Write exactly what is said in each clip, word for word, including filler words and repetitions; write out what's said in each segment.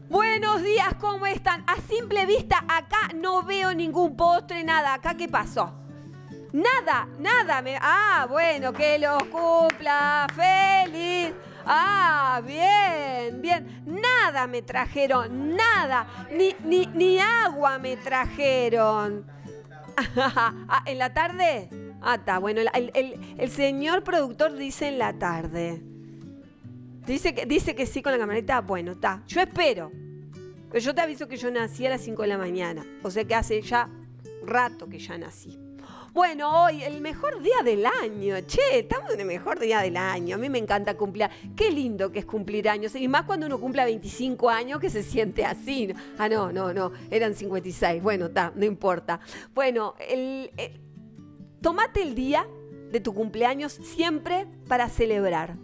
Buenos días, ¿cómo están? A simple vista, acá no veo ningún postre, nada. ¿Acá qué pasó? Nada, nada. Me... Ah, bueno, que los cumpla feliz. Ah, bien, bien. Nada me trajeron, nada. Ni, ni, ni agua me trajeron. Ah, ¿en la tarde? Ah, está, bueno, el, el, el señor productor dice en la tarde. Dice que, dice que sí con la camioneta. Bueno, está. Yo espero. Pero yo te aviso que yo nací a las cinco de la mañana. O sea que hace ya rato que ya nací. Bueno, hoy el mejor día del año. Che, estamos en el mejor día del año. A mí me encanta cumplir. Qué lindo que es cumplir años. Y más cuando uno cumple veinticinco años que se siente así. Ah, no, no, no. Eran cincuenta y seis. Bueno, está, no importa. Bueno, el, el, tomate el día de tu cumpleaños siempre para celebrar.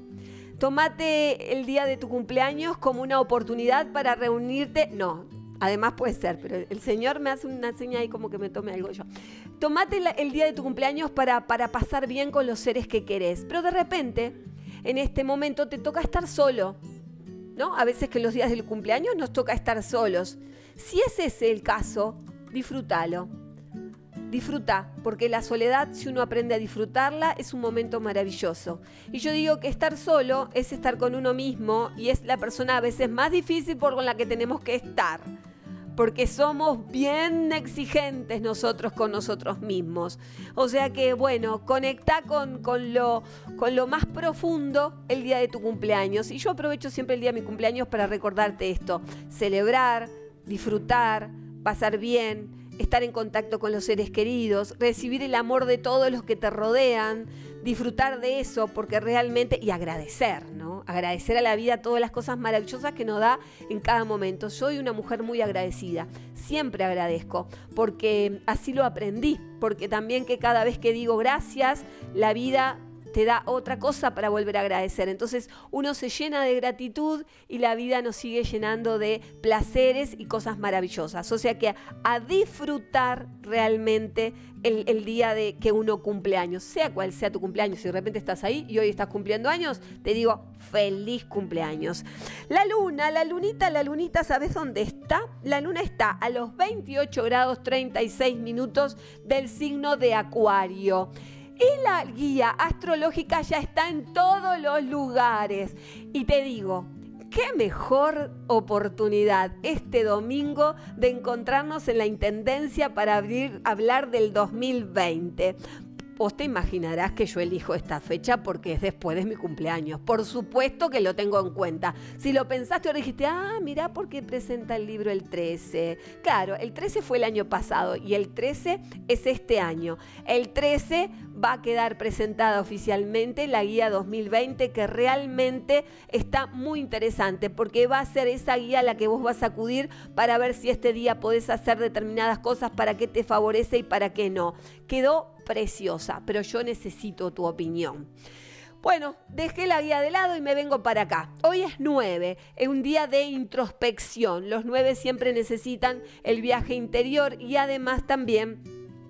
Tómate el día de tu cumpleaños como una oportunidad para reunirte. No, además puede ser, pero el Señor me hace una seña ahí como que me tome algo yo. Tómate el día de tu cumpleaños para, para pasar bien con los seres que querés. Pero de repente, en este momento te toca estar solo, ¿no? A veces que en los días del cumpleaños nos toca estar solos. Si es ese el caso, disfrútalo. Disfruta, porque la soledad, si uno aprende a disfrutarla, es un momento maravilloso. Y yo digo que estar solo es estar con uno mismo y es la persona a veces más difícil por con la que tenemos que estar. Porque somos bien exigentes nosotros con nosotros mismos. O sea que, bueno, conecta con, con, lo, con lo más profundo el día de tu cumpleaños. Y yo aprovecho siempre el día de mi cumpleaños para recordarte esto. Celebrar, disfrutar, pasar bien, estar en contacto con los seres queridos, recibir el amor de todos los que te rodean, disfrutar de eso porque realmente, y agradecer, ¿no? Agradecer a la vida todas las cosas maravillosas que nos da en cada momento. Soy una mujer muy agradecida, siempre agradezco, porque así lo aprendí, porque también que cada vez que digo gracias, la vida te da otra cosa para volver a agradecer. Entonces uno se llena de gratitud y la vida nos sigue llenando de placeres y cosas maravillosas. O sea que a disfrutar realmente el, el día de que uno cumple años, sea cual sea tu cumpleaños. Si de repente estás ahí y hoy estás cumpliendo años, te digo feliz cumpleaños. La luna, la lunita, la lunita, ¿sabes dónde está? La luna está a los veintiocho grados treinta y seis minutos del signo de Acuario. Y la guía astrológica ya está en todos los lugares. Y te digo, qué mejor oportunidad este domingo de encontrarnos en la Intendencia para abrir, hablar del dos mil veinte. Vos te imaginarás que yo elijo esta fecha porque es después de mi cumpleaños. Por supuesto que lo tengo en cuenta. Si lo pensaste ahora dijiste, ah, mirá por qué presenta el libro el trece. Claro, el trece fue el año pasado y el trece es este año. El trece va a quedar presentada oficialmente la guía dos mil veinte, que realmente está muy interesante porque va a ser esa guía a la que vos vas a acudir para ver si este día podés hacer determinadas cosas, para qué te favorece y para qué no. Quedó preciosa, pero yo necesito tu opinión. Bueno, dejé la guía de lado y me vengo para acá. Hoy es nueve, es un día de introspección. Los nueve siempre necesitan el viaje interior y además también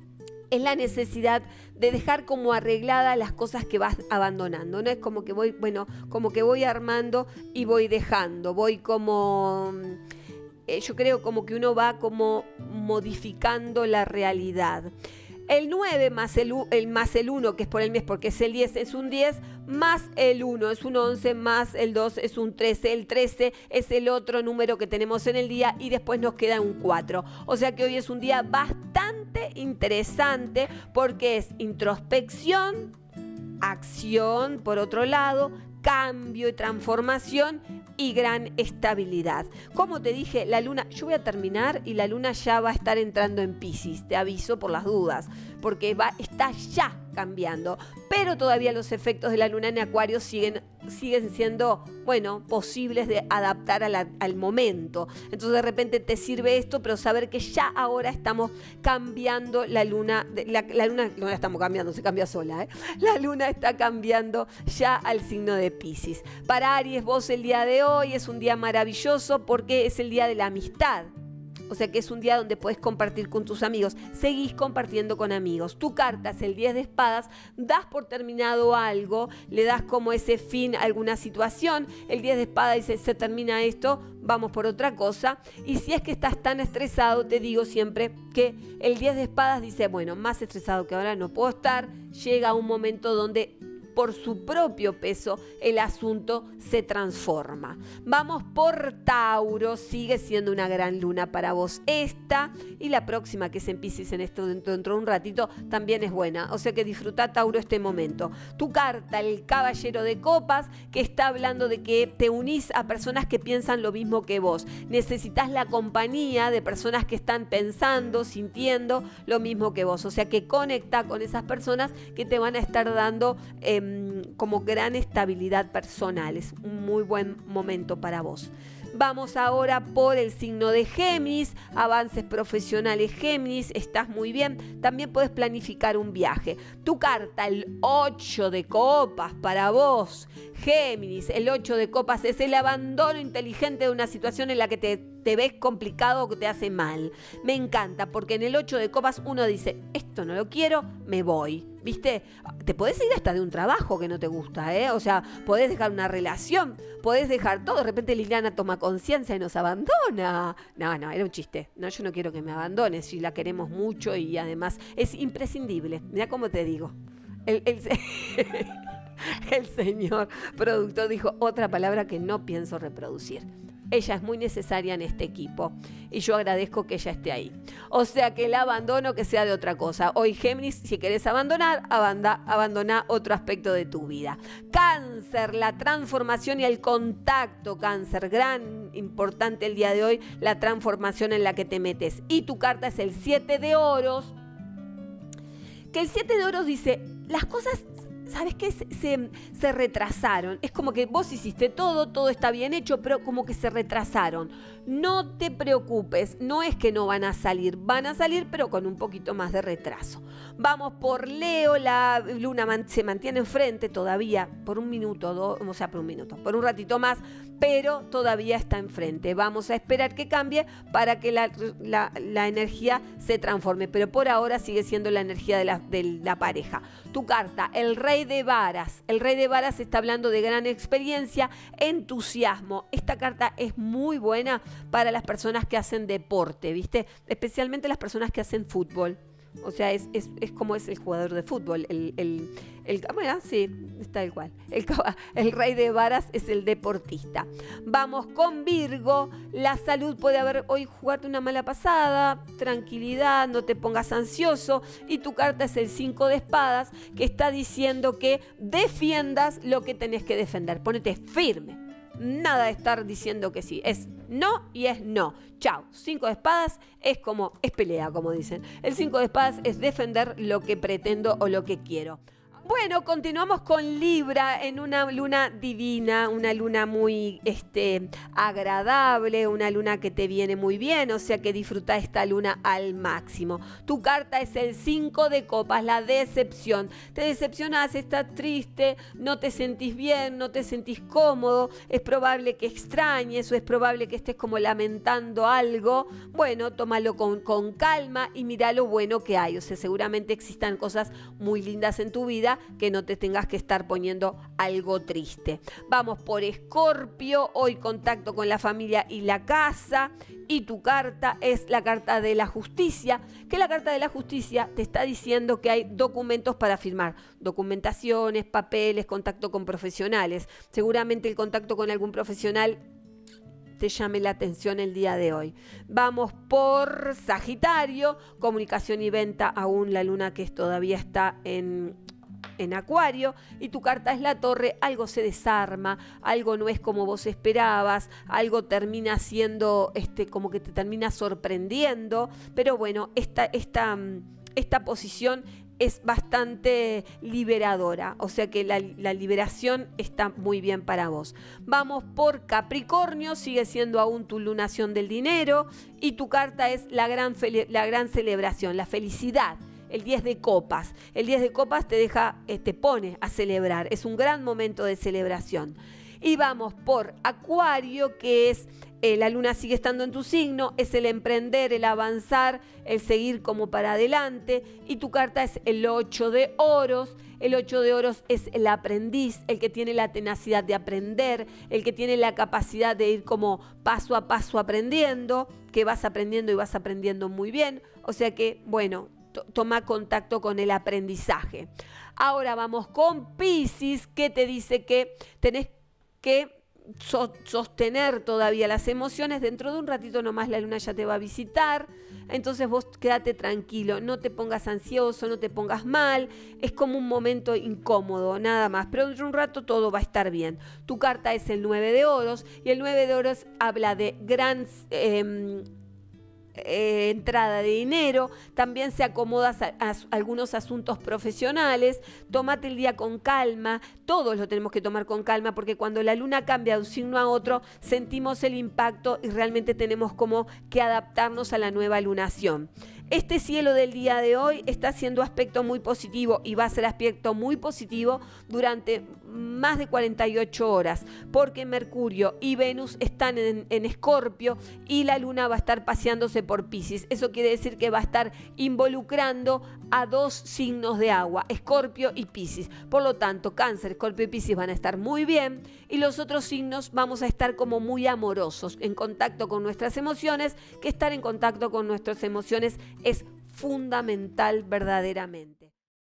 es la necesidad de dejar como arregladas las cosas que vas abandonando. No es como que voy, bueno, como que voy armando y voy dejando, voy como... Eh, yo creo como que uno va como modificando la realidad. El nueve más el, el, más el uno, que es por el mes, porque es el diez, es un diez, más el uno, es un once, más el dos, es un trece. El trece es el otro número que tenemos en el día y después nos queda un cuatro. O sea que hoy es un día bastante interesante porque es introspección, acción, por otro lado, cambio y transformación y gran estabilidad. Como te dije, la luna, yo voy a terminar y la luna ya va a estar entrando en Piscis, te aviso por las dudas, porque va, está ya cambiando, pero todavía los efectos de la luna en Acuario siguen, siguen siendo, bueno, posibles de adaptar a la, al momento. Entonces de repente te sirve esto, pero saber que ya ahora estamos cambiando la luna, la, la luna no la estamos cambiando, se cambia sola, ¿eh? La luna está cambiando ya al signo de Piscis. Para Aries, vos el día de hoy es un día maravilloso porque es el día de la amistad. O sea que es un día donde puedes compartir con tus amigos. Seguís compartiendo con amigos. Tu carta es el diez de espadas. Das por terminado algo. Le das como ese fin a alguna situación. El diez de espadas dice, se termina esto, vamos por otra cosa. Y si es que estás tan estresado, te digo siempre que el diez de espadas dice, bueno, más estresado que ahora no puedo estar. Llega un momento donde por su propio peso el asunto se transforma. Vamos por Tauro, sigue siendo una gran luna para vos esta, y la próxima que es en Piscis en esto dentro, dentro de un ratito también es buena, o sea que disfruta, Tauro, este momento. Tu carta, el caballero de copas, que está hablando de que te unís a personas que piensan lo mismo que vos. Necesitas la compañía de personas que están pensando, sintiendo lo mismo que vos, o sea que conecta con esas personas que te van a estar dando eh, como gran estabilidad personal. Es un muy buen momento para vos. Vamos ahora por el signo de Géminis, avances profesionales Géminis, estás muy bien, también puedes planificar un viaje. Tu carta, el ocho de copas para vos, Géminis, el ocho de copas es el abandono inteligente de una situación en la que te, te ves complicado o que te hace mal. Me encanta porque en el ocho de copas uno dice, esto no lo quiero, me voy. ¿Viste? Te podés ir hasta de un trabajo que no te gusta, ¿eh? O sea, podés dejar una relación, podés dejar todo. De repente Liliana toma conciencia y nos abandona. No, no, era un chiste. No, yo no quiero que me abandones, si la queremos mucho y además es imprescindible. Mira cómo te digo. El, el, el señor productor dijo otra palabra que no pienso reproducir. Ella es muy necesaria en este equipo y yo agradezco que ella esté ahí. O sea que el abandono que sea de otra cosa. Hoy Géminis, si querés abandonar, abanda, abandona otro aspecto de tu vida. Cáncer, la transformación y el contacto. Cáncer, gran, importante el día de hoy, la transformación en la que te metes. Y tu carta es el siete de oros. Que el siete de oros dice, las cosas... ¿Sabes qué? Se, se, se retrasaron. Es como que vos hiciste todo, todo está bien hecho, pero como que se retrasaron. No te preocupes, no es que no van a salir, van a salir, pero con un poquito más de retraso. Vamos por Leo, la luna man, se mantiene enfrente todavía por un minuto, do, o sea, por un minuto, por un ratito más, pero todavía está enfrente. Vamos a esperar que cambie para que la, la, la energía se transforme, pero por ahora sigue siendo la energía de la, de la pareja. Tu carta, el rey de varas. El rey de varas está hablando de gran experiencia, entusiasmo. Esta carta es muy buena para las personas que hacen deporte, ¿viste? Especialmente las personas que hacen fútbol. O sea, es, es, es como es el jugador de fútbol. El, el, el, bueno, sí, está igual. El, el rey de varas es el deportista. Vamos con Virgo. La salud puede haber hoy jugarte una mala pasada. Tranquilidad, no te pongas ansioso. Y tu carta es el cinco de espadas, que está diciendo que defiendas lo que tenés que defender. Ponete firme. Nada de estar diciendo que sí. Es no y es no. Chao. Cinco de espadas es como, es pelea, como dicen. El cinco de espadas es defender lo que pretendo o lo que quiero. Bueno, continuamos con Libra en una luna divina, una luna muy este, agradable, una luna que te viene muy bien, o sea que disfruta esta luna al máximo. Tu carta es el cinco de copas, la decepción. Te decepcionás, estás triste, no te sentís bien, no te sentís cómodo, es probable que extrañes o es probable que estés como lamentando algo. Bueno, tómalo con, con calma y mira lo bueno que hay, o sea, seguramente existan cosas muy lindas en tu vida que no te tengas que estar poniendo algo triste. Vamos por Escorpio, hoy contacto con la familia y la casa, y tu carta es la carta de la justicia, que la carta de la justicia te está diciendo que hay documentos para firmar, documentaciones, papeles, contacto con profesionales. Seguramente el contacto con algún profesional te llame la atención el día de hoy. Vamos por Sagitario, comunicación y venta, aún la luna que todavía está en... en Acuario, y tu carta es la torre. Algo se desarma, algo no es como vos esperabas, algo termina siendo este, como que te termina sorprendiendo, pero bueno, esta, esta, esta posición es bastante liberadora, o sea que la, la liberación está muy bien para vos. Vamos por Capricornio, sigue siendo aún tu lunación del dinero, y tu carta es la gran, la gran celebración, la felicidad. El diez de copas. El diez de copas te deja, te pone a celebrar. Es un gran momento de celebración. Y vamos por Acuario, que es eh, la luna sigue estando en tu signo, es el emprender, el avanzar, el seguir como para adelante. Y tu carta es el ocho de oros. El ocho de oros es el aprendiz, el que tiene la tenacidad de aprender, el que tiene la capacidad de ir como paso a paso aprendiendo, que vas aprendiendo y vas aprendiendo muy bien. O sea que, bueno, toma contacto con el aprendizaje. Ahora vamos con Piscis, que te dice que tenés que sostener todavía las emociones. Dentro de un ratito nomás la luna ya te va a visitar. Entonces vos quédate tranquilo, no te pongas ansioso, no te pongas mal. Es como un momento incómodo, nada más. Pero dentro de un rato todo va a estar bien. Tu carta es el nueve de oros y el nueve de oros habla de gran... Eh, Eh, entrada de dinero, también se acomoda a, a algunos asuntos profesionales. Tómate el día con calma, todos lo tenemos que tomar con calma, porque cuando la luna cambia de un signo a otro sentimos el impacto y realmente tenemos como que adaptarnos a la nueva lunación. Este cielo del día de hoy está haciendo aspecto muy positivo y va a ser aspecto muy positivo durante más de cuarenta y ocho horas, porque Mercurio y Venus están en, en Escorpio y la luna va a estar paseándose por Piscis. Eso quiere decir que va a estar involucrando a dos signos de agua, Escorpio y Piscis. Por lo tanto, Cáncer, Escorpio y Piscis van a estar muy bien y los otros signos vamos a estar como muy amorosos, en contacto con nuestras emociones, que estar en contacto con nuestras emociones es fundamental verdaderamente.